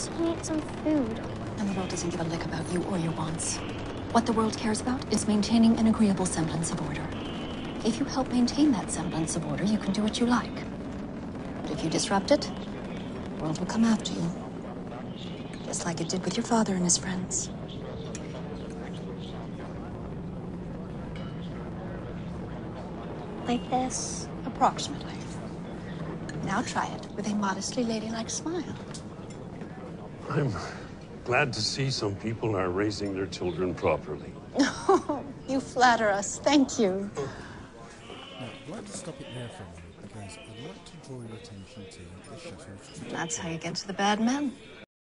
just need some food. And the world doesn't give a lick about you or your wants. What the world cares about is maintaining an agreeable semblance of order. If you help maintain that semblance of order, you can do what you like. But if you disrupt it, the world will come after you. Just like it did with your father and his friends. Like this? Approximately. Now try it with a modestly ladylike smile. I'm glad to see some people are raising their children properly. Oh, you flatter us. Thank you. Now, I'd like to stop it there for a minute because I'd like to draw your attention to the shuttle's trajectory. That's how you get to the bad men.